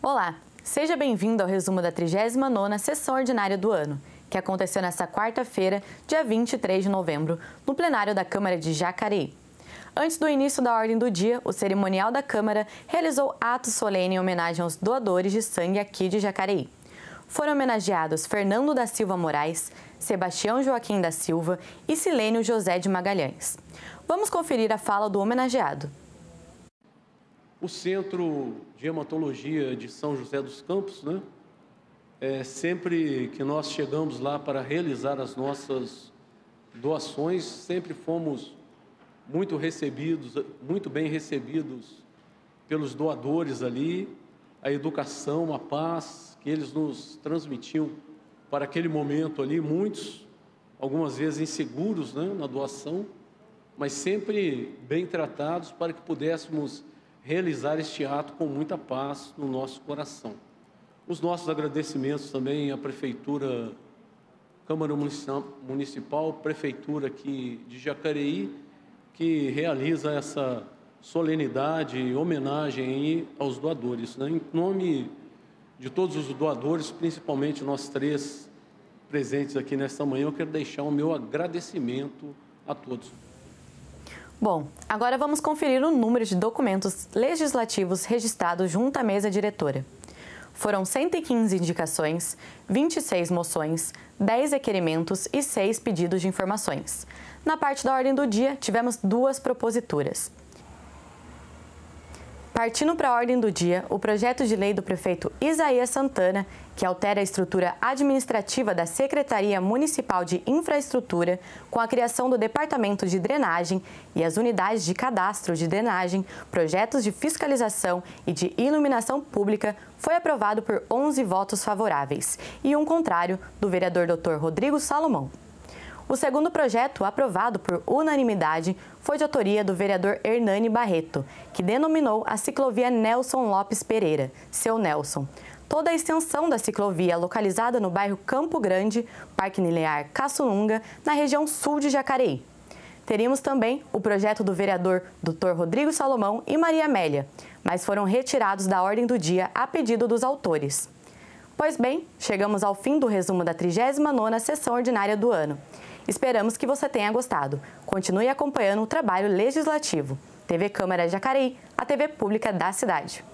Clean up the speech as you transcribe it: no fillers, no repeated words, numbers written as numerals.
Olá, seja bem-vindo ao resumo da 39ª Sessão Ordinária do ano, que aconteceu nesta quarta-feira, dia 23 de novembro, no plenário da Câmara de Jacareí. Antes do início da ordem do dia, o cerimonial da Câmara realizou ato solene em homenagem aos doadores de sangue aqui de Jacareí. Foram homenageados Fernando da Silva Moraes, Sebastião Joaquim da Silva e Silênio José de Magalhães. Vamos conferir a fala do homenageado. O Centro de Hematologia de São José dos Campos, sempre que nós chegamos lá para realizar as nossas doações, sempre fomos muito bem recebidos pelos doadores ali, a educação, a paz que eles nos transmitiam para aquele momento ali, muitos, algumas vezes inseguros na doação, mas sempre bem tratados para que pudéssemos realizar este ato com muita paz no nosso coração. Os nossos agradecimentos também à Prefeitura, Câmara Municipal, Prefeitura aqui de Jacareí, que realiza essa solenidade e homenagem aos doadores. Em nome de todos os doadores, principalmente nós três presentes aqui nesta manhã, eu quero deixar o meu agradecimento a todos. Bom, agora vamos conferir o número de documentos legislativos registrados junto à mesa diretora. Foram 115 indicações, 26 moções, 10 requerimentos e 6 pedidos de informações. Na parte da ordem do dia, tivemos 2 proposituras. Partindo para a ordem do dia, o projeto de lei do prefeito Isaías Santana, que altera a estrutura administrativa da Secretaria Municipal de Infraestrutura, com a criação do Departamento de Drenagem e as unidades de cadastro de drenagem, projetos de fiscalização e de iluminação pública, foi aprovado por 11 votos favoráveis e um contrário do vereador Dr. Rodrigo Salomão. O segundo projeto, aprovado por unanimidade, foi de autoria do vereador Hernani Barreto, que denominou a ciclovia Nelson Lopes Pereira, seu Nelson. Toda a extensão da ciclovia, localizada no bairro Campo Grande, Parque Linear Caçununga, na região sul de Jacareí. Teríamos também o projeto do vereador Dr. Rodrigo Salomão e Maria Amélia, mas foram retirados da ordem do dia a pedido dos autores. Pois bem, chegamos ao fim do resumo da 39ª Sessão Ordinária do ano. Esperamos que você tenha gostado. Continue acompanhando o trabalho legislativo. TV Câmara Jacareí, a TV pública da cidade.